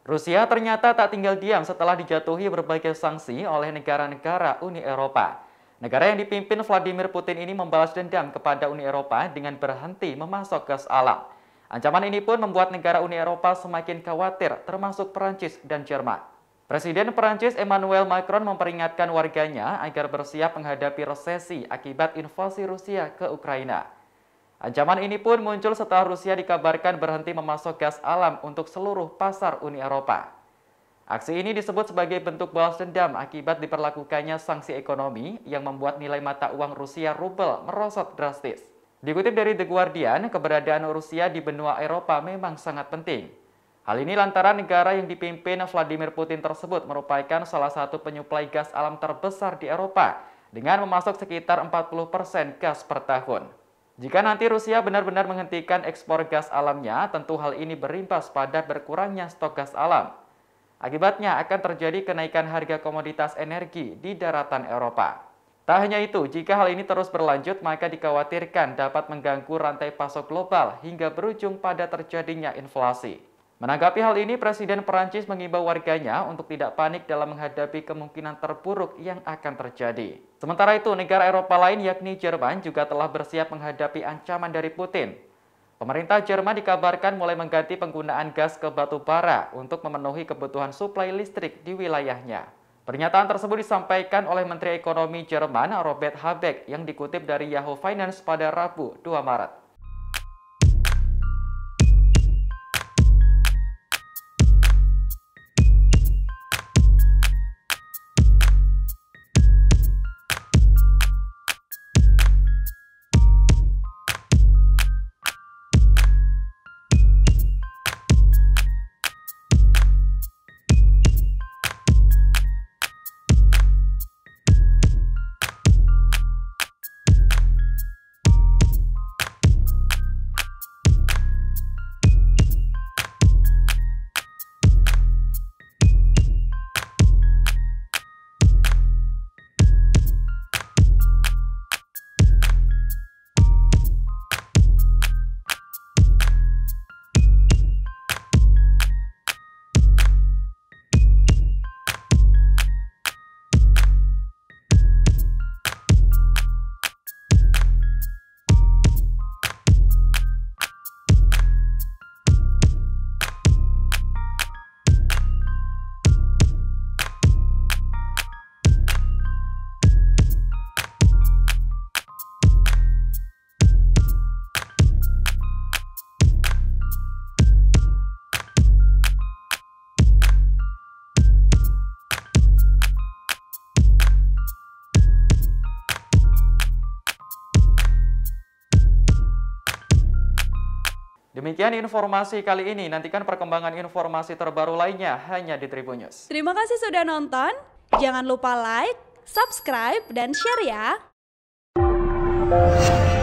Rusia ternyata tak tinggal diam setelah dijatuhi berbagai sanksi oleh negara-negara Uni Eropa. Negara yang dipimpin Vladimir Putin ini membalas dendam kepada Uni Eropa dengan berhenti memasok gas alam. Ancaman ini pun membuat negara Uni Eropa semakin khawatir, termasuk Perancis dan Jerman. Presiden Perancis Emmanuel Macron memperingatkan warganya agar bersiap menghadapi resesi akibat invasi Rusia ke Ukraina. Ancaman ini pun muncul setelah Rusia dikabarkan berhenti memasok gas alam untuk seluruh pasar Uni Eropa. Aksi ini disebut sebagai bentuk balas dendam akibat diperlakukannya sanksi ekonomi yang membuat nilai mata uang Rusia rubel merosot drastis. Dikutip dari The Guardian, keberadaan Rusia di benua Eropa memang sangat penting. Hal ini lantaran negara yang dipimpin Vladimir Putin tersebut merupakan salah satu penyuplai gas alam terbesar di Eropa dengan memasok sekitar 40% gas per tahun. Jika nanti Rusia benar-benar menghentikan ekspor gas alamnya, tentu hal ini berimbas pada berkurangnya stok gas alam. Akibatnya akan terjadi kenaikan harga komoditas energi di daratan Eropa. Tak hanya itu, jika hal ini terus berlanjut, maka dikhawatirkan dapat mengganggu rantai pasok global hingga berujung pada terjadinya inflasi. Menanggapi hal ini, Presiden Perancis mengimbau warganya untuk tidak panik dalam menghadapi kemungkinan terburuk yang akan terjadi. Sementara itu, negara Eropa lain yakni Jerman juga telah bersiap menghadapi ancaman dari Putin. Pemerintah Jerman dikabarkan mulai mengganti penggunaan gas ke batu bara untuk memenuhi kebutuhan suplai listrik di wilayahnya. Pernyataan tersebut disampaikan oleh Menteri Ekonomi Jerman Robert Habeck yang dikutip dari Yahoo Finance pada Rabu 2 Maret. Demikian informasi kali ini. Nantikan perkembangan informasi terbaru lainnya hanya di Tribun News. Terima kasih sudah nonton. Jangan lupa like, subscribe, dan share ya.